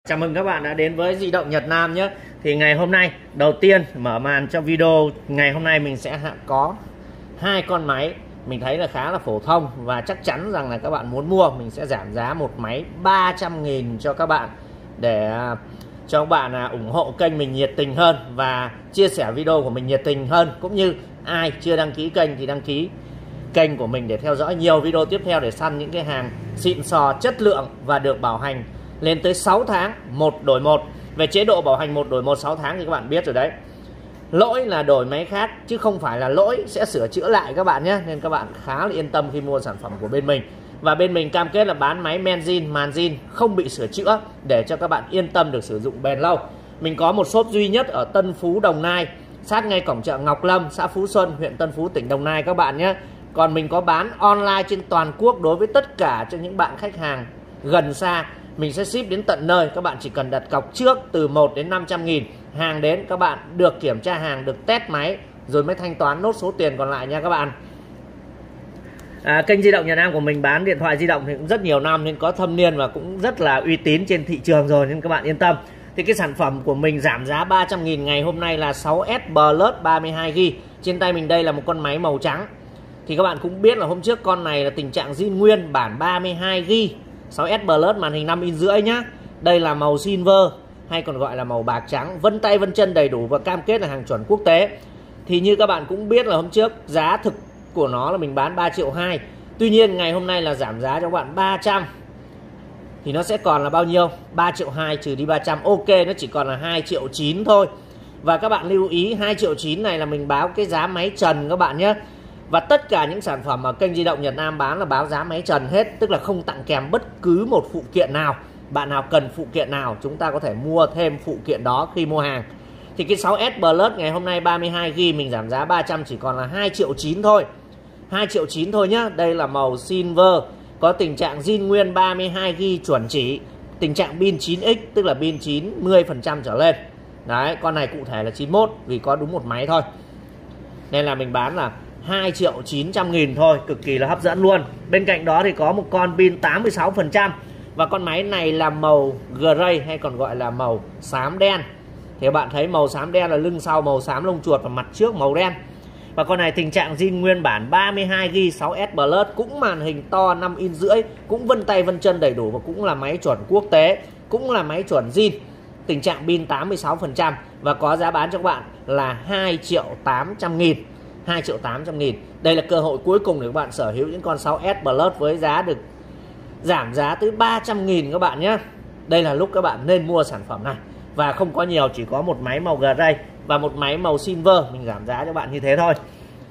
Chào mừng các bạn đã đến với Di động Nhật Nam nhé. Thì ngày hôm nay đầu tiên mở màn cho video ngày hôm nay mình sẽ có hai con máy mình thấy là khá là phổ thông và chắc chắn rằng là các bạn muốn mua mình sẽ giảm giá một máy 300.000 cho các bạn để cho các bạn ủng hộ kênh mình nhiệt tình hơn và chia sẻ video của mình nhiệt tình hơn, cũng như ai chưa đăng ký kênh thì đăng ký kênh của mình để theo dõi nhiều video tiếp theo để săn những cái hàng xịn sò chất lượng và được bảo hành lên tới 6 tháng 1 đổi 1. Về chế độ bảo hành 1 đổi 1 6 tháng thì các bạn biết rồi đấy. Lỗi là đổi máy khác chứ không phải là lỗi sẽ sửa chữa lại các bạn nhé. Nên các bạn khá là yên tâm khi mua sản phẩm của bên mình. Và bên mình cam kết là bán máy men zin, màn zin không bị sửa chữa để cho các bạn yên tâm được sử dụng bền lâu. Mình có một shop duy nhất ở Tân Phú, Đồng Nai, sát ngay cổng chợ Ngọc Lâm, xã Phú Xuân, huyện Tân Phú, tỉnh Đồng Nai các bạn nhé. Còn mình có bán online trên toàn quốc đối với tất cả cho những bạn khách hàng gần xa. Mình sẽ ship đến tận nơi, các bạn chỉ cần đặt cọc trước từ 1 đến 500.000. Hàng đến các bạn được kiểm tra hàng, được test máy rồi mới thanh toán nốt số tiền còn lại nha các bạn. Kênh Di động Nhật Nam của mình bán điện thoại di động thì cũng rất nhiều năm nên có thâm niên và cũng rất là uy tín trên thị trường rồi, nên các bạn yên tâm. Thì cái sản phẩm của mình giảm giá 300.000 ngày hôm nay là 6S Plus 32GB. Trên tay mình đây là một con máy màu trắng. Thì các bạn cũng biết là hôm trước con này là tình trạng zin nguyên bản 32GB, 6S Plus màn hình 5 inch rưỡi nhá. Đây là màu silver hay còn gọi là màu bạc trắng, vân tay vân chân đầy đủ và cam kết là hàng chuẩn quốc tế. Thì như các bạn cũng biết là hôm trước giá thực của nó là mình bán 3,2 triệu. Tuy nhiên ngày hôm nay là giảm giá cho các bạn 300. Thì nó sẽ còn là bao nhiêu? 3,2 triệu trừ đi 300. Ok, nó chỉ còn là 2,9 triệu thôi. Và các bạn lưu ý 2,9 triệu này là mình báo cái giá máy trần các bạn nhé. Và tất cả những sản phẩm mà kênh Di động Nhật Nam bán là báo giá máy trần hết, tức là không tặng kèm bất cứ một phụ kiện nào. Bạn nào cần phụ kiện nào chúng ta có thể mua thêm phụ kiện đó khi mua hàng. Thì cái 6S Plus ngày hôm nay 32GB mình giảm giá 300 chỉ còn là 2,9 triệu thôi. 2,9 triệu thôi nhá. Đây là màu silver, có tình trạng zin nguyên 32GB chuẩn chỉ, tình trạng pin 9X tức là pin 90% trở lên. Đấy, con này cụ thể là 91 vì có đúng một máy thôi. Nên là mình bán là 2.900.000 thôi, cực kỳ là hấp dẫn luôn. Bên cạnh đó thì có một con pin 86%. Và con máy này là màu gray hay còn gọi là màu xám đen. Thì các bạn thấy màu xám đen là lưng sau màu xám lông chuột và mặt trước màu đen. Và con này tình trạng zin nguyên bản 32GB 6S Plus, cũng màn hình to 5 inch rưỡi, cũng vân tay vân chân đầy đủ và cũng là máy chuẩn quốc tế, cũng là máy chuẩn zin. Tình trạng pin 86% và có giá bán cho các bạn là 2.800.000. 2.800.000. Đây là cơ hội cuối cùng để các bạn sở hữu những con 6S Plus với giá được giảm giá tới 300.000 các bạn nhé. Đây là lúc các bạn nên mua sản phẩm này. Và không có nhiều, chỉ có một máy màu gray và một máy màu silver. Mình giảm giá cho bạn như thế thôi.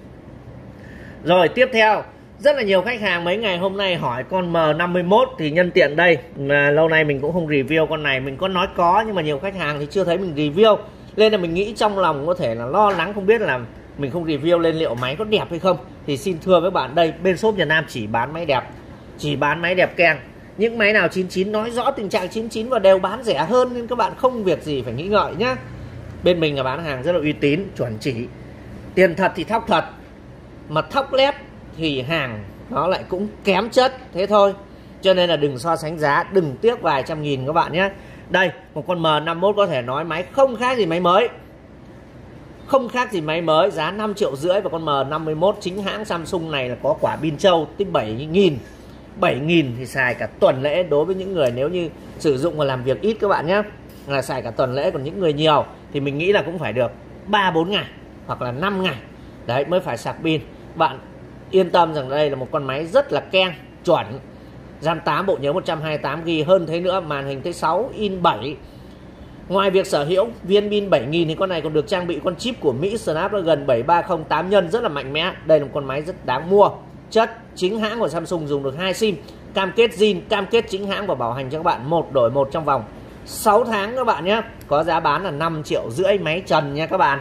Rồi tiếp theo, rất là nhiều khách hàng mấy ngày hôm nay hỏi con M51. Thì nhân tiện đây, mà lâu nay mình cũng không review con này. Mình có nói có nhưng mà nhiều khách hàng thì chưa thấy mình review, nên là mình nghĩ trong lòng có thể là lo lắng không biết là mình không review lên liệu máy có đẹp hay không. Thì xin thưa với bạn, đây bên shop Nhật Nam chỉ bán máy đẹp, chỉ bán máy đẹp keng. Những máy nào 99 nói rõ tình trạng 99 và đều bán rẻ hơn, nên các bạn không việc gì phải nghĩ ngợi nhá. Bên mình là bán hàng rất là uy tín, chuẩn chỉ. Tiền thật thì thóc thật, mà thóc lép thì hàng nó lại cũng kém chất, thế thôi. Cho nên là đừng so sánh giá, đừng tiếc vài trăm nghìn các bạn nhé. Đây, một con M51 có thể nói máy không khác gì máy mới. Không khác gì máy mới, giá 5,5 triệu. Và con M51 chính hãng Samsung này là có quả pin trâu tới 7.000. 7.000 thì xài cả tuần lễ đối với những người nếu như sử dụng và làm việc ít các bạn nhé. Là xài cả tuần lễ, còn những người nhiều thì mình nghĩ là cũng phải được 3-4 ngày hoặc là 5 ngày. Đấy mới phải sạc pin. Bạn yên tâm rằng đây là một con máy rất là keng, chuẩn. RAM 8, bộ nhớ 128GB, hơn thế nữa, màn hình tới 6 inch 7. Ngoài việc sở hữu viên pin 7.000 thì con này còn được trang bị con chip của Mỹ Snapdragon 730 8 nhân rất là mạnh mẽ. Đây là một con máy rất đáng mua. Chất chính hãng của Samsung, dùng được 2 sim, cam kết zin, cam kết chính hãng và bảo hành cho các bạn 1 đổi 1 trong vòng 6 tháng các bạn nhé. Có giá bán là 5,5 triệu máy trần nha các bạn.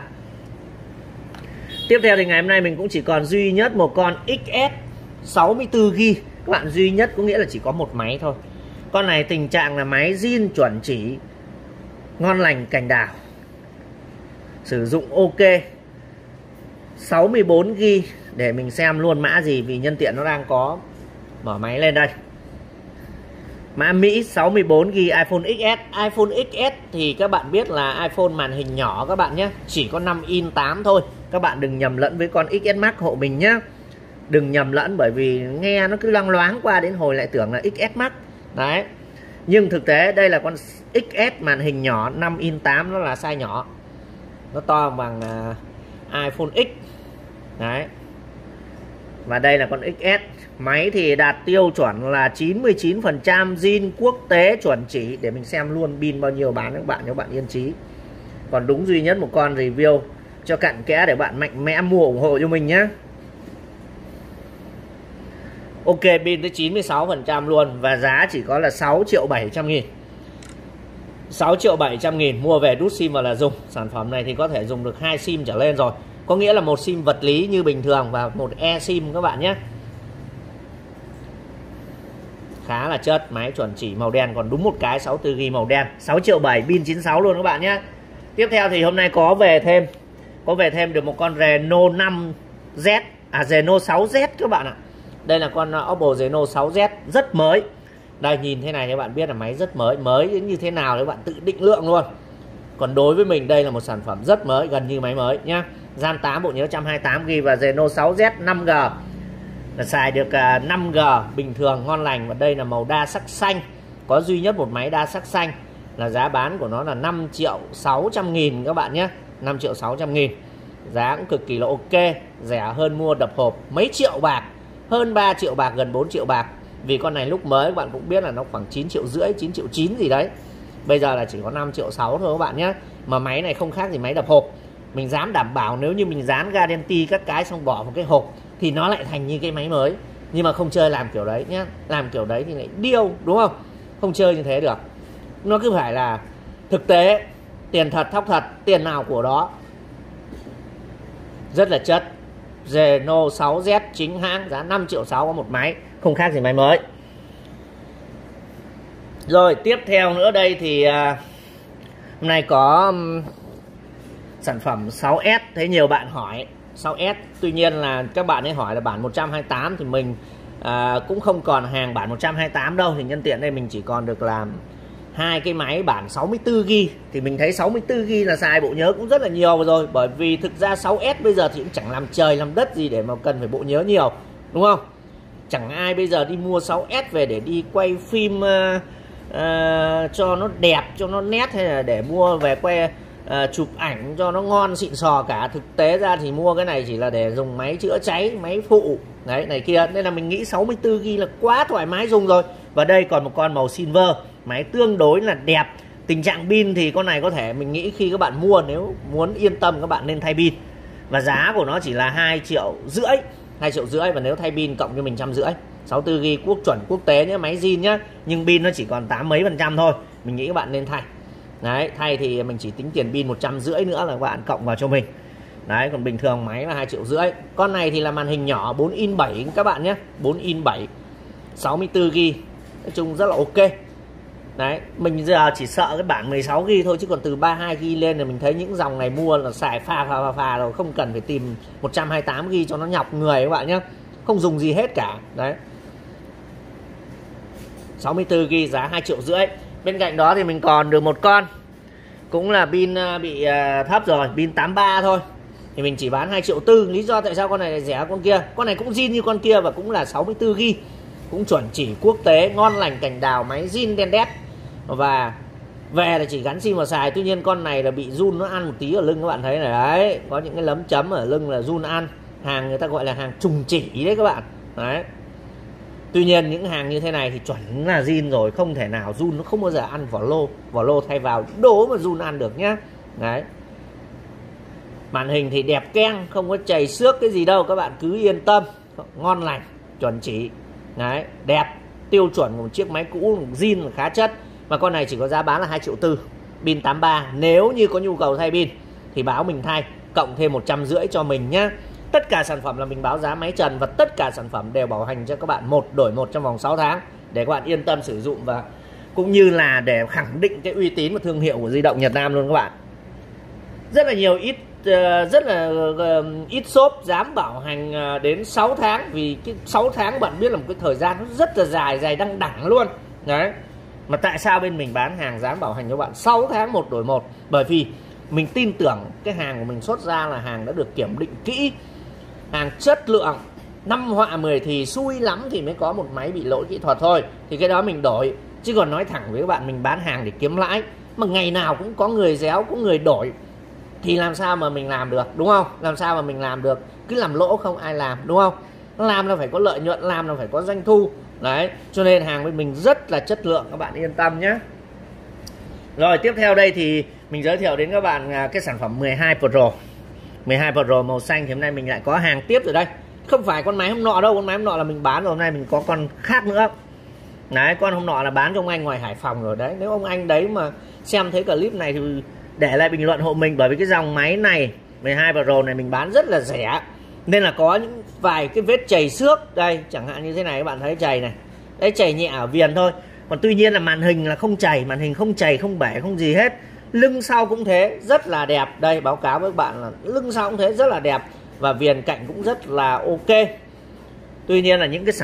Tiếp theo thì ngày hôm nay mình cũng chỉ còn duy nhất một con XS 64GB. Các bạn, duy nhất có nghĩa là chỉ có một máy thôi. Con này tình trạng là máy zin chuẩn chỉ, ngon lành cành đào, sử dụng ok. 64GB. Để mình xem luôn mã gì vì nhân tiện nó đang có mở máy lên đây. Mã Mỹ 64GB iPhone XS. iPhone XS thì các bạn biết là iPhone màn hình nhỏ các bạn nhé, chỉ có 5 inch 8 thôi. Các bạn đừng nhầm lẫn với con XS Max hộ mình nhé. Đừng nhầm lẫn, bởi vì nghe nó cứ loang loáng qua đến hồi lại tưởng là XS Max. Đấy. Nhưng thực tế đây là con XS màn hình nhỏ 5 inch 8, nó là size nhỏ. Nó to bằng iPhone X. Đấy. Và đây là con XS. Máy thì đạt tiêu chuẩn là 99% zin quốc tế chuẩn chỉ. Để mình xem luôn pin bao nhiêu bán các bạn yên chí. Còn đúng duy nhất một con review cho cặn kẽ để bạn mạnh mẽ mua ủng hộ cho mình nhé. Ok, pin tới 96% luôn. Và giá chỉ có là 6.700.000. 6.700.000 mua về đút sim vào là dùng. Sản phẩm này thì có thể dùng được 2 sim trở lên rồi. Có nghĩa là một sim vật lý như bình thường và một eSIM các bạn nhé. Khá là chất, máy chuẩn chỉ màu đen, còn đúng một cái 64GB màu đen. 6.700.000, pin 96 luôn các bạn nhé. Tiếp theo thì hôm nay có về thêm được một con Reno 5Z, Reno 6Z các bạn ạ. Đây là con Oppo Reno 6Z rất mới. Đây nhìn thế này các bạn biết là máy rất mới, mới như thế nào các bạn tự định lượng luôn. Còn đối với mình đây là một sản phẩm rất mới, gần như máy mới nhá. RAM 8, bộ nhớ 128GB và Reno 6Z 5G. Là xài được 5G bình thường ngon lành. Và đây là màu đa sắc xanh. Có duy nhất một máy đa sắc xanh. Là giá bán của nó là 5.600.000 các bạn nhé. 5.600.000. Giá cũng cực kỳ là ok. Rẻ hơn mua đập hộp mấy triệu bạc. Hơn 3 triệu bạc, gần 4 triệu bạc. Vì con này lúc mới các bạn cũng biết là nó khoảng 9,5 triệu, 9,9 triệu gì đấy. Bây giờ là chỉ có 5,6 triệu thôi các bạn nhé. Mà máy này không khác gì máy đập hộp. Mình dám đảm bảo nếu như mình dán guarantee các cái xong bỏ một cái hộp thì nó lại thành như cái máy mới. Nhưng mà không chơi làm kiểu đấy nhé. Làm kiểu đấy thì lại điêu, đúng không? Không chơi như thế được. Nó cứ phải là thực tế, tiền thật thóc thật, tiền nào của đó. Rất là chất. Reno 6Z chính hãng, giá 5,6 triệu có một máy, không khác gì máy mới. Rồi tiếp theo nữa đây thì hôm nay có sản phẩm 6S. Thấy nhiều bạn hỏi 6S, tuy nhiên là các bạn ấy hỏi là bản 128 thì mình cũng không còn hàng bản 128 đâu. Thì nhân tiện đây mình chỉ còn được làm hai cái máy bản 64GB. Thì mình thấy 64GB là xài bộ nhớ cũng rất là nhiều rồi. Bởi vì thực ra 6S bây giờ thì cũng chẳng làm trời làm đất gì để mà cần phải bộ nhớ nhiều, đúng không? Chẳng ai bây giờ đi mua 6S về để đi quay phim cho nó đẹp, cho nó nét, hay là để mua về quay chụp ảnh cho nó ngon xịn sò cả. Thực tế ra thì mua cái này chỉ là để dùng máy chữa cháy, máy phụ đấy này kia. Nên là mình nghĩ 64GB là quá thoải mái dùng rồi. Và đây còn một con màu silver, máy tương đối là đẹp. Tình trạng pin thì con này có thể mình nghĩ khi các bạn mua, nếu muốn yên tâm các bạn nên thay pin. Và giá của nó chỉ là 2,5 triệu. 2,5 triệu. Và nếu thay pin cộng cho mình 150. 64GB quốc chuẩn quốc tế nhé, máy zin nhá. Nhưng pin nó chỉ còn 8 mấy % thôi. Mình nghĩ các bạn nên thay. Đấy, thay thì mình chỉ tính tiền pin 150 nữa là các bạn cộng vào cho mình. Đấy, còn bình thường máy là 2,5 triệu. Con này thì là màn hình nhỏ 4 inch 7 các bạn nhé. 4 inch 7, 64GB. Nói chung rất là ok. Đấy, mình giờ chỉ sợ cái bản 16GB thôi, chứ còn từ 32GB lên là mình thấy những dòng này mua là xài phà rồi, không cần phải tìm 128GB cho nó nhọc người các bạn nhé. Không dùng gì hết cả. Đấy. 64GB giá 2,5 triệu. Bên cạnh đó thì mình còn được một con cũng là pin bị thấp rồi, pin 83 thôi. Thì mình chỉ bán 2,4 triệu. Lý do tại sao con này lại rẻ con kia? Con này cũng zin như con kia và cũng là 64GB. Cũng chuẩn chỉ quốc tế, ngon lành cành đào, máy zin đen đét. Và về là chỉ gắn sim vào xài. Tuy nhiên con này là bị run nó ăn một tí ở lưng các bạn thấy này. Đấy, có những cái lấm chấm ở lưng là run ăn. Hàng người ta gọi là hàng trùng chỉ đấy các bạn. Đấy. Tuy nhiên những hàng như thế này thì chuẩn là zin rồi, không thể nào run, nó không bao giờ ăn vỏ lô thay vào đố mà run ăn được nhá. Đấy. Màn hình thì đẹp keng, không có chảy xước cái gì đâu, các bạn cứ yên tâm, ngon lành, chuẩn chỉ. Đấy, đẹp, tiêu chuẩn của một chiếc máy cũ zin là khá chất. Mà con này chỉ có giá bán là 2,4 triệu, pin 83. Nếu như có nhu cầu thay pin thì báo mình thay, cộng thêm 150 cho mình nhá. Tất cả sản phẩm là mình báo giá máy trần, và tất cả sản phẩm đều bảo hành cho các bạn 1 đổi 1 trong vòng 6 tháng để các bạn yên tâm sử dụng, và cũng như là để khẳng định cái uy tín và thương hiệu của di động Nhật Nam luôn các bạn. Rất là nhiều ít shop dám bảo hành đến 6 tháng, vì cái 6 tháng bạn biết là một cái thời gian nó rất là dài đăng đẳng luôn. Đấy. Mà tại sao bên mình bán hàng dán bảo hành cho bạn 6 tháng một đổi một? Bởi vì mình tin tưởng cái hàng của mình xuất ra là hàng đã được kiểm định kỹ, hàng chất lượng, 5 họa 10 thì xui lắm thì mới có một máy bị lỗi kỹ thuật thôi, thì cái đó mình đổi. Chứ còn nói thẳng với các bạn, mình bán hàng để kiếm lãi, mà ngày nào cũng có người réo, có người đổi, thì làm sao mà mình làm được, đúng không? Làm sao mà mình làm được? Cứ làm lỗ không ai làm, đúng không? Làm là phải có lợi nhuận, làm là phải có doanh thu. Đấy, cho nên hàng bên mình rất là chất lượng, các bạn yên tâm nhé. Rồi tiếp theo đây thì mình giới thiệu đến các bạn cái sản phẩm 12 Pro. 12 Pro màu xanh thì hôm nay mình lại có hàng tiếp rồi đây. Không phải con máy hôm nọ đâu, con máy hôm nọ là mình bán rồi, hôm nay mình có con khác nữa. Đấy, con hôm nọ là bán cho ông anh ngoài Hải Phòng rồi đấy. Nếu ông anh đấy mà xem thấy clip này thì để lại bình luận hộ mình, bởi vì cái dòng máy này 12 Pro này mình bán rất là rẻ, nên là có những vài cái vết chày xước đây, chẳng hạn như thế này, các bạn thấy chày này, đấy chày nhẹ ở viền thôi. Còn tuy nhiên là màn hình là không chày, màn hình không chày, không bể, không gì hết. Lưng sau cũng thế, rất là đẹp. Đây báo cáo với các bạn là lưng sau cũng thế, rất là đẹp, và viền cạnh cũng rất là ok. Tuy nhiên là những cái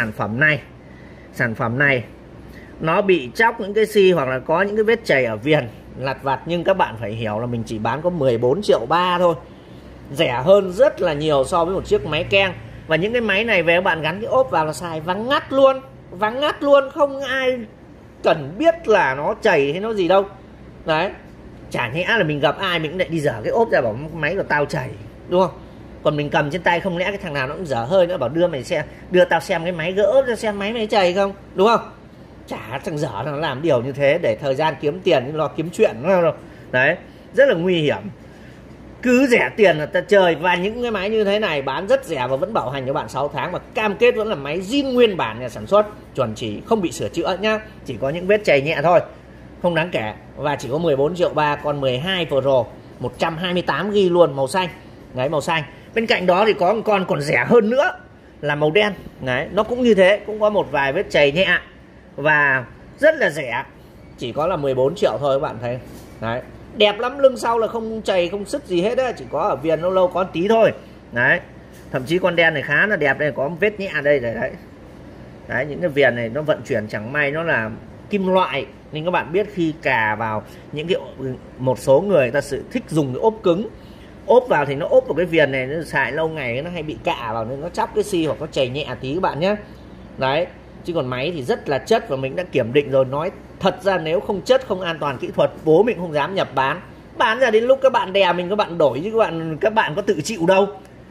sản phẩm này nó bị chóc những cái xi, hoặc là có những cái vết chày ở viền lặt vặt, nhưng các bạn phải hiểu là mình chỉ bán có 14,3 triệu thôi, rẻ hơn rất là nhiều so với một chiếc máy keng. Và những cái máy này về các bạn gắn cái ốp vào là xài vắng ngắt luôn, không ai cần biết là nó chảy hay nó gì đâu. Đấy, chả nhẽ là mình gặp ai mình cũng lại đi dở cái ốp ra bảo máy của tao chảy, đúng không? Còn mình cầm trên tay không lẽ cái thằng nào nó cũng dở hơi nữa bảo đưa tao xem cái máy, gỡ ốp ra xem máy mày chảy không, đúng không? Chả thằng dở nó làm điều như thế để thời gian kiếm tiền, nhưng lo kiếm chuyện đâu. Đấy, rất là nguy hiểm. Cứ rẻ tiền là ta chơi. Và những cái máy như thế này bán rất rẻ và vẫn bảo hành cho bạn 6 tháng, và cam kết vẫn là máy zin nguyên bản nhà sản xuất, chuẩn chỉ, không bị sửa chữa nhá. Chỉ có những vết chày nhẹ thôi, không đáng kể. Và chỉ có 14,3 triệu, con 12 Pro 128GB luôn, màu xanh. Đấy, màu xanh. Bên cạnh đó thì có một con còn rẻ hơn nữa là màu đen. Đấy, nó cũng như thế, cũng có một vài vết chày nhẹ và rất là rẻ, chỉ có là 14 triệu thôi, các bạn thấy. Đấy, đẹp lắm, lưng sau là không chày không sứt gì hết á, chỉ có ở viền lâu có tí thôi. Đấy, thậm chí con đen này khá là đẹp, đây có một vết nhẹ đây đấy. Đấy, những cái viền này nó vận chuyển chẳng may nó là kim loại, nên các bạn biết khi cà vào những cái, một số người ta sự thích dùng cái ốp cứng, ốp vào thì nó ốp vào cái viền này, nó xài lâu ngày nó hay bị cạ vào nên nó chóc cái xi hoặc có chày nhẹ tí các bạn nhé. Đấy, chứ còn máy thì rất là chất và mình đã kiểm định rồi. Nói thật ra nếu không chất, không an toàn kỹ thuật, bố mình không dám nhập bán ra đến lúc các bạn đè mình, các bạn đổi, chứ các bạn có tự chịu đâu.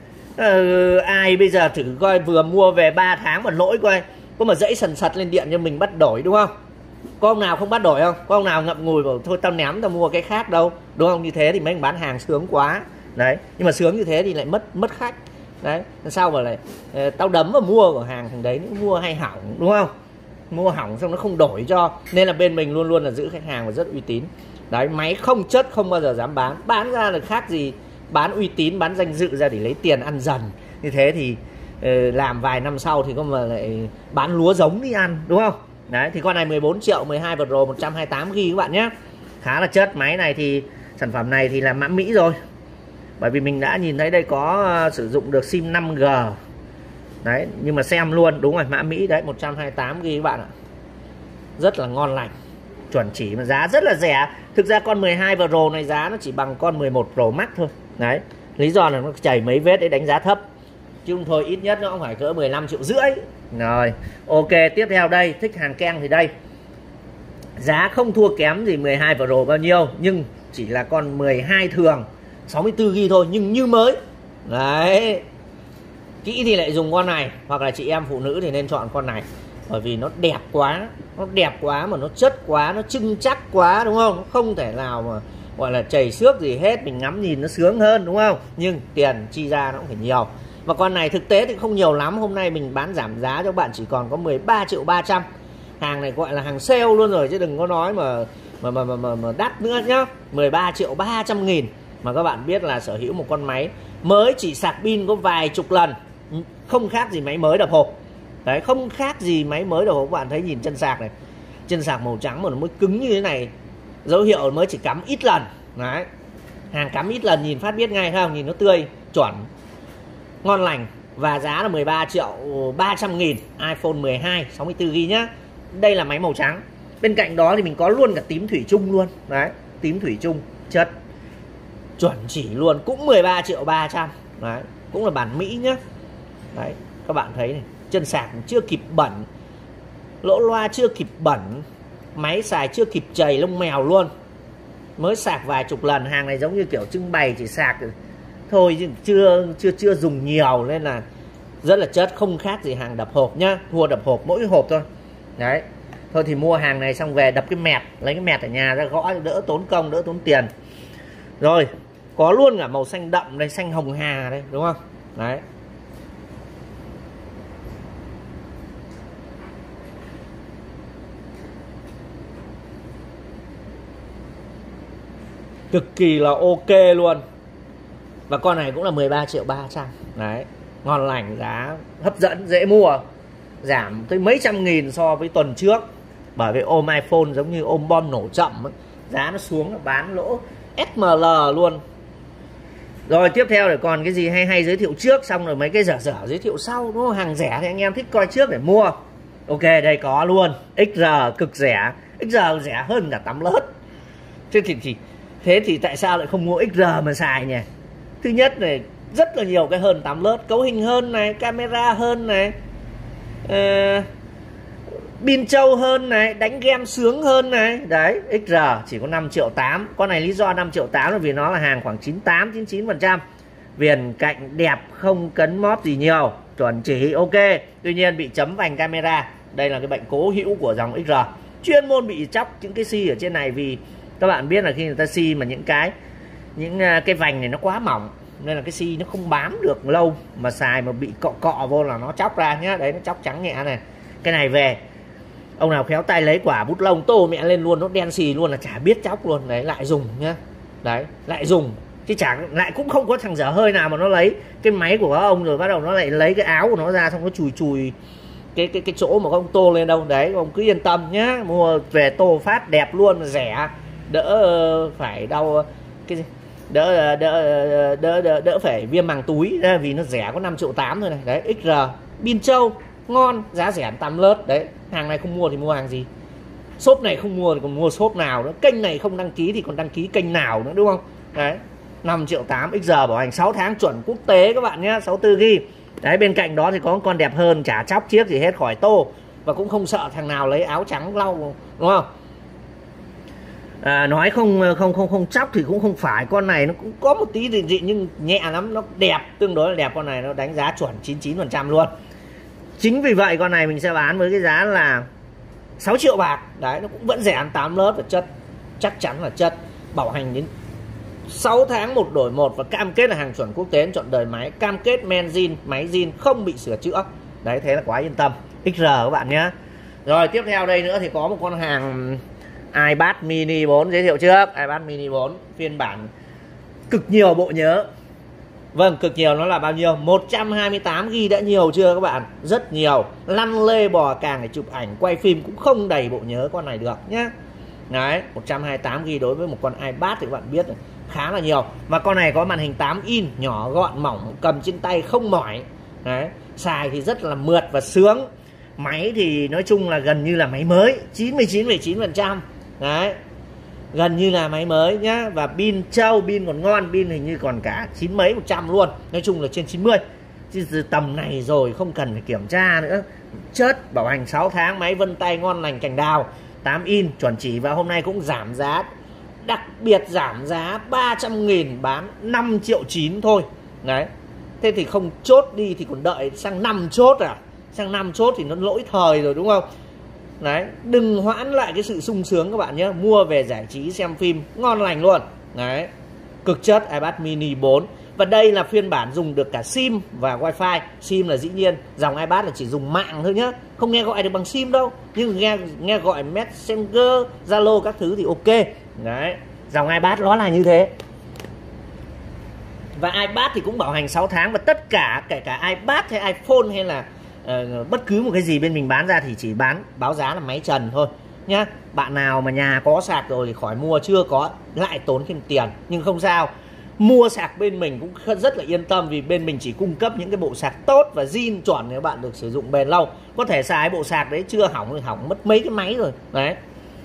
Ai bây giờ thử coi, vừa mua về 3 tháng mà lỗi coi, có mà dãy sần sật lên điện cho mình bắt đổi, đúng không? Có ông nào không bắt đổi không? Có ông nào ngậm ngùi bảo thôi tao ném tao mua cái khác đâu, đúng không? Như thế thì mấy anh bán hàng sướng quá. Đấy, nhưng mà sướng như thế thì lại mất khách. Đấy, sao mà lại tao đấm vào mua của hàng thằng đấy, mua hay hỏng, đúng không? Mua hỏng xong nó không đổi cho. Nên là bên mình luôn luôn là giữ khách hàng và rất uy tín. Đấy, máy không chất không bao giờ dám bán ra là khác gì bán uy tín, bán danh dự ra để lấy tiền ăn dần. Như thế thì làm vài năm sau thì có mà lại bán lúa giống đi ăn, đúng không? Đấy, thì con này 14 triệu 12 Pro 128GB các bạn nhé. Khá là chất. Máy này thì sản phẩm này thì là mã Mỹ rồi, bởi vì mình đã nhìn thấy đây có sử dụng được sim 5G. Đấy, nhưng mà xem luôn, đúng rồi, mã Mỹ đấy, 128GB các bạn ạ. Rất là ngon lành, chuẩn chỉ mà giá rất là rẻ. Thực ra con 12 Pro này giá nó chỉ bằng con 11 Pro Max thôi. Đấy, lý do là nó chảy mấy vết để đánh giá thấp, chứ không thôi ít nhất nó cũng phải cỡ 15,5 triệu. Rồi, ok, tiếp theo đây, thích hàng keng thì đây. Giá không thua kém gì 12 Pro bao nhiêu, nhưng chỉ là con 12 thường 64GB thôi, nhưng như mới. Đấy, kỹ thì lại dùng con này, hoặc là chị em phụ nữ thì nên chọn con này, bởi vì nó đẹp quá, mà nó chất quá, nó trưng chắc quá, đúng không? Nó không thể nào mà gọi là chảy xước gì hết, mình ngắm nhìn nó sướng hơn, đúng không? Nhưng tiền chi ra nó cũng phải nhiều. Và con này thực tế thì không nhiều lắm, hôm nay mình bán giảm giá cho bạn chỉ còn có 13,3 triệu. Hàng này gọi là hàng sale luôn rồi, chứ đừng có nói mà đắt nữa nhá. 13,3 triệu. Mà các bạn biết là sở hữu một con máy mới chỉ sạc pin có vài chục lần, không khác gì máy mới đập hộp. Đấy, không khác gì máy mới đập hộp. Các bạn thấy nhìn chân sạc này, chân sạc màu trắng mà nó mới cứng như thế này, dấu hiệu mới chỉ cắm ít lần. Đấy, hàng cắm ít lần nhìn phát biết ngay, thấy không? Nhìn nó tươi, chuẩn, ngon lành. Và giá là 13,3 triệu iPhone 12 64GB nhá. Đây là máy màu trắng. Bên cạnh đó thì mình có luôn cả tím thủy chung luôn. Đấy, tím thủy chung chất chuẩn chỉ luôn, cũng 13.300.000. Đấy, cũng là bản Mỹ nhá. Đấy, các bạn thấy này, chân sạc chưa kịp bẩn, lỗ loa chưa kịp bẩn, máy xài chưa kịp chảy lông mèo luôn. Mới sạc vài chục lần, hàng này giống như kiểu trưng bày chỉ sạc thôi chứ chưa dùng nhiều, nên là rất là chất, không khác gì hàng đập hộp nhá, thua đập hộp mỗi hộp thôi. Đấy, thôi thì mua hàng này xong về đập cái mẹt, lấy cái mẹt ở nhà ra gõ, đỡ tốn công, đỡ tốn tiền. Rồi, có luôn cả màu xanh đậm đây, xanh hồng hà đây, đúng không? Đấy, cực kỳ là ok luôn. Và con này cũng là 13.300.000. Đấy, ngon lành, giá hấp dẫn, dễ mua, giảm tới mấy trăm nghìn so với tuần trước. Bởi vì ôm iPhone giống như ôm bom nổ chậm ấy. Giá nó xuống, nó bán lỗ SML luôn. Rồi tiếp theo để còn cái gì hay hay giới thiệu trước, xong rồi mấy cái dở giới thiệu sau, đúng không? Hàng rẻ thì anh em thích coi trước để mua. Ok, đây có luôn XR cực rẻ, XR rẻ hơn cả tắm lớt. Thế thì tại sao lại không mua XR mà xài nhỉ? Thứ nhất này, rất là nhiều cái hơn 8 lớp, cấu hình hơn này, camera hơn này, pin trâu hơn này, đánh game sướng hơn này. Đấy, XR chỉ có 5.800.000. Con này lý do 5.800.000 là vì nó là hàng khoảng 98-99%. Viền cạnh đẹp, không cấn móp gì nhiều, chuẩn chỉ ok. Tuy nhiên bị chấm vành camera. Đây là cái bệnh cố hữu của dòng XR. Chuyên môn bị chóc những cái xi ở trên này, vì các bạn biết là khi người ta xi mà những cái vành này nó quá mỏng, nên là cái xi nó không bám được lâu, mà xài mà bị cọ vô là nó chóc ra nhá. Đấy, nó chóc trắng nhẹ này. Cái này về ông nào khéo tay lấy quả bút lông tô mẹ lên luôn, nó đen xì luôn là chả biết chóc luôn. Đấy, lại dùng nhá. Đấy, lại dùng chứ chẳng lại cũng không có thằng dở hơi nào mà nó lấy cái máy của các ông rồi bắt đầu nó lại lấy cái áo của nó ra, xong nó chùi cái chỗ mà các ông tô lên đâu. Đấy, ông cứ yên tâm nhá, mua về tô phát đẹp luôn, rẻ, đỡ phải đau cái gì, đỡ phải viêm màng túi, vì nó rẻ có 5.800.000 thôi này. Đấy, XR pin trâu ngon, giá rẻ 8 lớp. Đấy, hàng này không mua thì mua hàng gì? Shop này không mua thì còn mua shop nào nữa? Kênh này không đăng ký thì còn đăng ký kênh nào nữa, đúng không? Đấy, 5.800.000 XR bảo hành 6 tháng chuẩn quốc tế các bạn nhé, 64GB. Đấy, bên cạnh đó thì có con đẹp hơn, chả chóc chiếc gì hết, khỏi tô, và cũng không sợ thằng nào lấy áo trắng lau, đúng không? Nói không chóc thì cũng không phải, con này nó cũng có một tí dị nhưng nhẹ lắm, nó đẹp, tương đối là đẹp. Con này nó đánh giá chuẩn 99% luôn. Chính vì vậy con này mình sẽ bán với cái giá là 6 triệu bạc. Đấy, nó cũng vẫn rẻ hơn 8 lớp, và chất chắc chắn là chất, bảo hành đến 6 tháng một đổi một, và cam kết là hàng chuẩn quốc tế, chọn đời máy, cam kết men zin, máy zin không bị sửa chữa. Đấy, thế là quá yên tâm. XR các bạn nhé. Rồi tiếp theo đây nữa thì có một con hàng iPad mini 4 giới thiệu trước. iPad mini 4 phiên bản cực nhiều bộ nhớ. Vâng, cực nhiều nó là bao nhiêu? 128GB đã nhiều chưa các bạn? Rất nhiều. Lăn lê bò càng để chụp ảnh, quay phim cũng không đầy bộ nhớ con này được nhá. Đấy, 128GB đối với một con iPad thì các bạn biết này, khá là nhiều. Và con này có màn hình 8 inch, nhỏ gọn mỏng, cầm trên tay không mỏi. Đấy, xài thì rất là mượt và sướng. Máy thì nói chung là gần như là máy mới, 99,9%. Đấy, gần như là máy mới nhá. Và pin trâu, pin còn ngon, pin hình như còn cả 90 mấy 100 luôn. Nói chung là trên 90. Chứ tầm này rồi không cần phải kiểm tra nữa. Chất, bảo hành 6 tháng, máy vân tay ngon lành cành đào, 8 inch chuẩn chỉ. Và hôm nay cũng giảm giá, đặc biệt giảm giá 300.000, bán 5.900.000 thôi. Đấy, thế thì không chốt đi thì còn đợi sang 5 chốt à? Sang 5 chốt thì nó lỗi thời rồi, đúng không? Đấy, đừng hoãn lại cái sự sung sướng các bạn nhé. Mua về giải trí xem phim ngon lành luôn. Đấy, cực chất iPad mini 4. Và đây là phiên bản dùng được cả sim và wifi. Sim là dĩ nhiên, dòng iPad là chỉ dùng mạng thôi nhá, không nghe gọi được bằng sim đâu, nhưng nghe gọi Messenger, Zalo các thứ thì ok. Đấy, dòng iPad nó là như thế. Và iPad thì cũng bảo hành 6 tháng. Và tất cả, kể cả iPad hay iPhone hay là bất cứ một cái gì bên mình bán ra thì chỉ báo giá là máy trần thôi nhá. Bạn nào mà nhà có sạc rồi thì khỏi mua, chưa có lại tốn thêm tiền. Nhưng không sao, mua sạc bên mình cũng rất là yên tâm, vì bên mình chỉ cung cấp những cái bộ sạc tốt và zin chuẩn để các bạn được sử dụng bền lâu. Có thể xài bộ sạc đấy chưa hỏng thì hỏng mất mấy cái máy rồi. Đấy,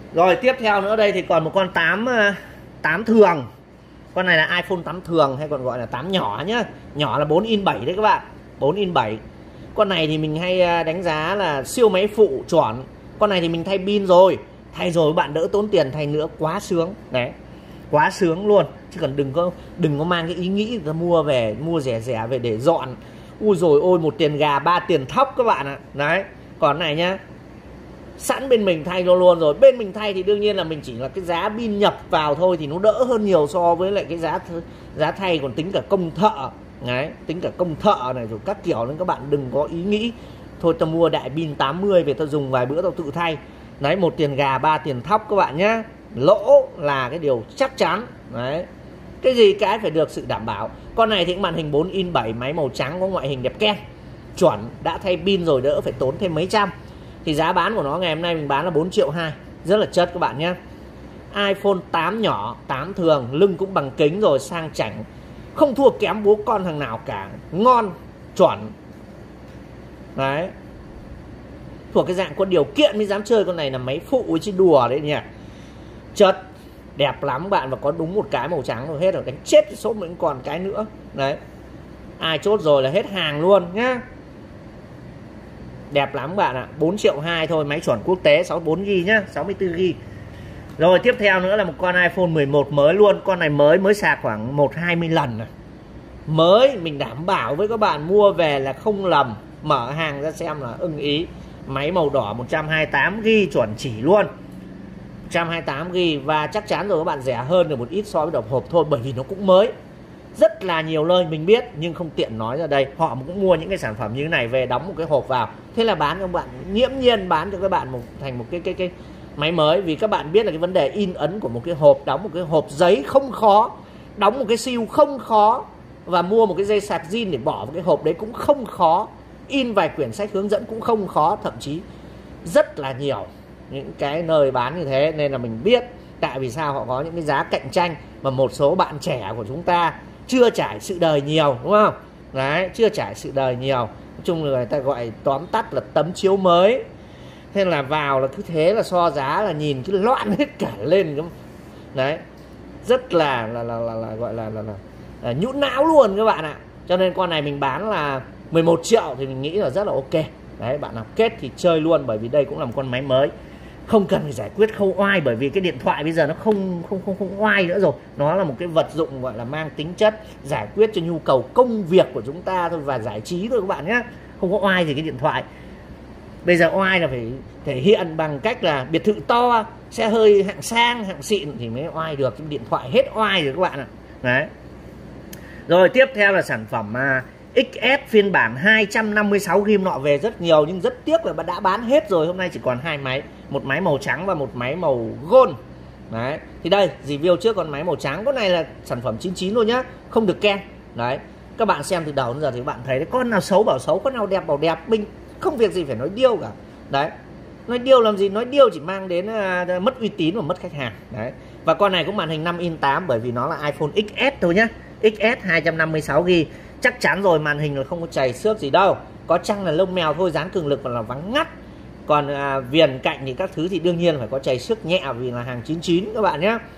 Rồi tiếp theo nữa đây thì còn một con 8 thường. Con này là iPhone 8 thường hay còn gọi là 8 nhỏ nhá. Nhỏ là 4 in 7 đấy các bạn, 4 in 7. Con này thì mình hay đánh giá là siêu máy phụ chuẩn. Con này thì mình thay pin rồi. Thay rồi bạn đỡ tốn tiền, thay nữa quá sướng. Đấy, quá sướng luôn. Chứ còn đừng có mang cái ý nghĩ người ta mua rẻ rẻ về để dọn. Ui rồi ôi, một tiền gà 3 tiền thóc các bạn ạ. Đấy, còn này nhá, sẵn bên mình thay luôn rồi. Bên mình thay thì đương nhiên là mình chỉ là cái giá pin nhập vào thôi, thì nó đỡ hơn nhiều so với lại cái giá thay, còn tính cả công thợ. Đấy, tính cả công thợ này rồi các kiểu, nên các bạn đừng có ý nghĩ thôi tao mua đại pin 80 về tao dùng vài bữa tao tự thay. Đấy, một tiền gà 3 tiền thóc các bạn nhé. Lỗ là cái điều chắc chắn. Đấy, cái gì cái phải được sự đảm bảo. Con này thì màn hình 4 in 7, máy màu trắng, có ngoại hình đẹp ken chuẩn, đã thay pin rồi, đỡ phải tốn thêm mấy trăm. Thì giá bán của nó ngày hôm nay mình bán là 4,2 triệu, rất là chất các bạn nhé. iPhone 8 nhỏ, 8 thường, lưng cũng bằng kính rồi, sang chảnh, không thua kém bố con thằng nào cả, ngon, chuẩn. Đấy, thuộc cái dạng có điều kiện mới dám chơi con này, là máy phụ chứ đùa đấy nhỉ. Chất đẹp lắm bạn, và có đúng một cái màu trắng rồi hết rồi, đánh chết số mình còn cái nữa. Đấy, ai chốt rồi là hết hàng luôn nhá. Đẹp lắm bạn ạ, 4,2 triệu thôi, máy chuẩn quốc tế, 64GB nhá, 64GB. Rồi tiếp theo nữa là một con iPhone 11 mới luôn. Con này mới sạc khoảng 1-20 lần này. Mới, mình đảm bảo với các bạn mua về là không lầm. Mở hàng ra xem là ưng ý. Máy màu đỏ 128GB chuẩn chỉ luôn, 128GB. Và chắc chắn rồi các bạn, rẻ hơn được một ít so với độc hộp thôi, bởi vì nó cũng mới. Rất là nhiều nơi mình biết nhưng không tiện nói ra đây. Họ cũng mua những cái sản phẩm như thế này về đóng một cái hộp vào, thế là bán cho các bạn, nghiễm nhiên bán cho các bạn thành một cái máy mới. Vì các bạn biết là cái vấn đề in ấn của một cái hộp, đóng một cái hộp giấy không khó, đóng một cái siêu không khó, và mua một cái dây sạc zin để bỏ vào cái hộp đấy cũng không khó, in vài quyển sách hướng dẫn cũng không khó. Thậm chí rất là nhiều những cái nơi bán như thế, nên là mình biết tại vì sao họ có những cái giá cạnh tranh. Mà một số bạn trẻ của chúng ta chưa trải sự đời nhiều, đúng không? Đấy, chưa trải sự đời nhiều. Nói chung là người ta gọi tóm tắt là tấm chiếu mới. Thế là vào là cứ thế là so giá là nhìn cứ loạn hết cả lên. Đấy, rất là gọi là nhũn não luôn các bạn ạ. Cho nên con này mình bán là 11 triệu thì mình nghĩ là rất là ok. Đấy, bạn nào kết thì chơi luôn, bởi vì đây cũng là một con máy mới, không cần phải giải quyết khâu oai, bởi vì cái điện thoại bây giờ nó không oai nữa rồi. Nó là một cái vật dụng gọi là mang tính chất giải quyết cho nhu cầu công việc của chúng ta thôi, và giải trí thôi các bạn nhé. Không có oai thì cái điện thoại. Bây giờ oai là phải thể hiện bằng cách là biệt thự to, xe hơi hạng sang, hạng xịn thì mới oai được. Cái điện thoại hết oai rồi các bạn ạ. Đấy. Rồi tiếp theo là sản phẩm XS phiên bản 256GB, nọ về rất nhiều nhưng rất tiếc là đã bán hết rồi. Hôm nay chỉ còn 2 máy, một máy màu trắng và một máy màu gold. Đấy, thì đây review trước con máy màu trắng. Con này là sản phẩm 99 thôi nhá, không được ken. Đấy, các bạn xem từ đầu đến giờ thì các bạn thấy đấy, con nào xấu bảo xấu, con nào đẹp bảo đẹp, mình không việc gì phải nói điêu cả. Đấy, nói điêu làm gì, nói điêu chỉ mang đến mất uy tín và mất khách hàng. Đấy, và con này cũng màn hình 5 in 8 bởi vì nó là iPhone XS thôi nhá. XS 256GB. Chắc chắn rồi, màn hình là không có chảy xước gì đâu, có chăng là lông mèo thôi, dán cường lực và là vắng ngắt. Còn viền cạnh thì các thứ thì đương nhiên phải có chảy xước nhẹ vì là hàng 99 các bạn nhé.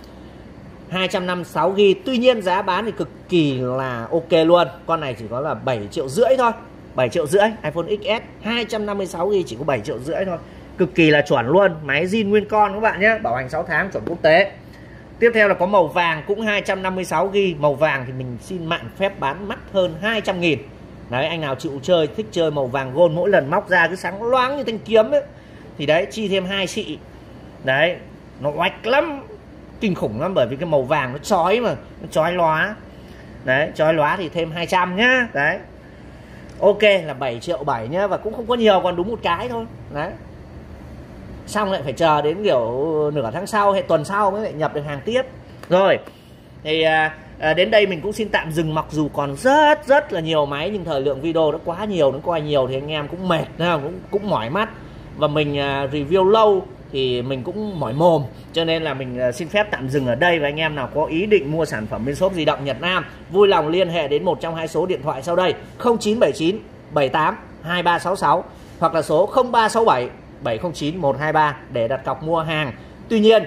256GB, tuy nhiên giá bán thì cực kỳ là ok luôn. Con này chỉ có là 7,5 triệu thôi, 7,5 triệu. iPhone XS 256GB chỉ có 7,5 triệu thôi, cực kỳ là chuẩn luôn. Máy zin nguyên con các bạn nhé, bảo hành 6 tháng, chuẩn quốc tế. Tiếp theo là có màu vàng cũng 256GB. Màu vàng thì mình xin mạn phép bán mắc hơn 200.000. Đấy, anh nào chịu chơi, thích chơi màu vàng gold, mỗi lần móc ra cứ sáng loáng như thanh kiếm ấy, thì đấy, chi thêm 2 xị. Đấy, nó oạch lắm, kinh khủng lắm, bởi vì cái màu vàng nó chói mà, nó chói lóa. Đấy, chói lóa thì thêm 200 nhá. Đấy, ok là 7,7 triệu nhá. Và cũng không có nhiều, còn đúng một cái thôi. Đấy, xong lại phải chờ đến kiểu nửa tháng sau hay tuần sau mới lại nhập được hàng tiếp. Rồi thì đến đây mình cũng xin tạm dừng, mặc dù còn rất là nhiều máy, nhưng thời lượng video nó quá nhiều, nó coi nhiều thì anh em cũng mệt, cũng mỏi mắt, và mình review lâu thì mình cũng mỏi mồm, cho nên là mình xin phép tạm dừng ở đây. Và anh em nào có ý định mua sản phẩm bên shop di động Nhật Nam, vui lòng liên hệ đến một trong hai số điện thoại sau đây: 0979 78 2366 hoặc là số 0367 709 123 để đặt cọc mua hàng. Tuy nhiên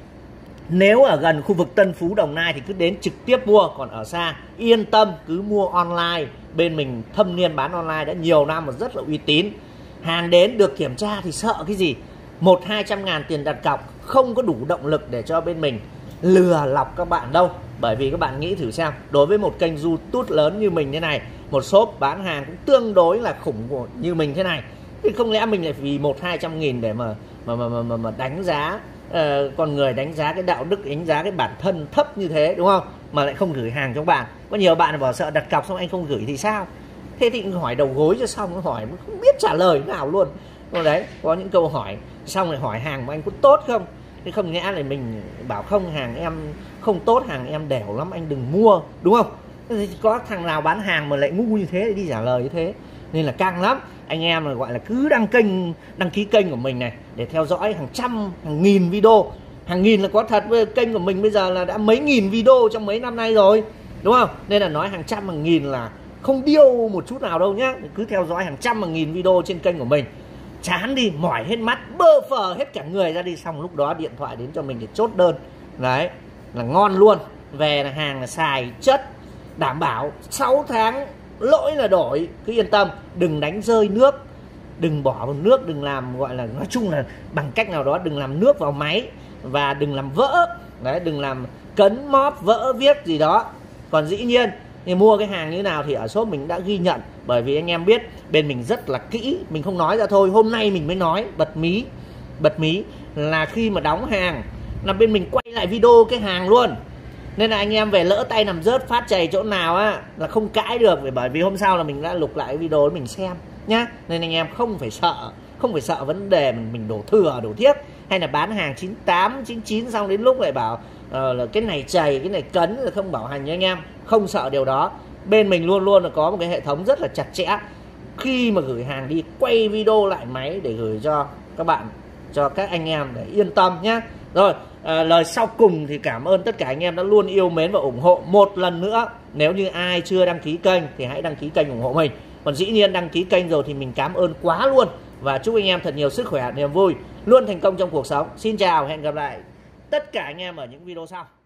nếu ở gần khu vực Tân Phú, Đồng Nai thì cứ đến trực tiếp mua, còn ở xa yên tâm cứ mua online. Bên mình thâm niên bán online đã nhiều năm và rất là uy tín. Hàng đến được kiểm tra thì sợ cái gì. 100-200 ngàn tiền đặt cọc không có đủ động lực để cho bên mình lừa lọc các bạn đâu. Bởi vì các bạn nghĩ thử xem, đối với một kênh YouTube lớn như mình thế này, một shop bán hàng cũng tương đối là khủng như mình thế này, thì không lẽ mình lại vì 100-200 nghìn để mà đánh giá con người, đánh giá cái đạo đức, đánh giá cái bản thân thấp như thế, đúng không? Mà lại không gửi hàng cho bạn. Có nhiều bạn bảo sợ đặt cọc xong anh không gửi thì sao? Thế thì hỏi đầu gối cho xong, hỏi không biết trả lời nào luôn. Đấy, có những câu hỏi xong lại hỏi hàng của anh có tốt không? Thế không nghĩa là mình bảo không, hàng em không tốt, hàng em đẻo lắm, anh đừng mua, đúng không? Có thằng nào bán hàng mà lại ngu như thế để đi trả lời như thế, nên là căng lắm. Anh em là gọi là cứ đăng ký kênh của mình này để theo dõi hàng trăm, hàng nghìn video. Hàng nghìn là có thật, với kênh của mình bây giờ là đã mấy nghìn video trong mấy năm nay rồi, đúng không? Nên là nói hàng trăm, hàng nghìn là không điêu một chút nào đâu nhá. Cứ theo dõi hàng trăm, hàng nghìn video trên kênh của mình. Chán đi, mỏi hết mắt, bơ phờ hết cả người ra đi, xong lúc đó điện thoại đến cho mình để chốt đơn. Đấy, là ngon luôn. Về là hàng là xài chất, đảm bảo 6 tháng lỗi là đổi. Cứ yên tâm, đừng đánh rơi nước, đừng bỏ vào nước, đừng làm, gọi là nói chung là bằng cách nào đó đừng làm nước vào máy, và đừng làm vỡ. Đấy, đừng làm cấn móp vỡ viết gì đó. Còn dĩ nhiên thì mua cái hàng như thế nào thì ở shop mình đã ghi nhận, bởi vì anh em biết bên mình rất là kỹ, mình không nói ra thôi. Hôm nay mình mới nói bật mí là khi mà đóng hàng là bên mình quay lại video cái hàng luôn. Nên là anh em về lỡ tay nằm rớt phát chày chỗ nào á là không cãi được, bởi vì hôm sau là mình đã lục lại video để mình xem nhá. Nên anh em không phải sợ vấn đề mình đổ thừa đổ thiếc, hay là bán hàng 98, 99 xong đến lúc lại bảo là cái này chày, cái này cấn, là không bảo hành nha anh em. Không sợ điều đó. Bên mình luôn luôn là có một cái hệ thống rất là chặt chẽ. Khi mà gửi hàng đi quay video lại máy để gửi cho các bạn, cho các anh em để yên tâm nhé. Rồi, lời sau cùng thì cảm ơn tất cả anh em đã luôn yêu mến và ủng hộ. Một lần nữa, nếu như ai chưa đăng ký kênh thì hãy đăng ký kênh ủng hộ mình. Còn dĩ nhiên đăng ký kênh rồi thì mình cảm ơn quá luôn. Và chúc anh em thật nhiều sức khỏe, niềm vui, luôn thành công trong cuộc sống. Xin chào, hẹn gặp lại tất cả anh em ở những video sau.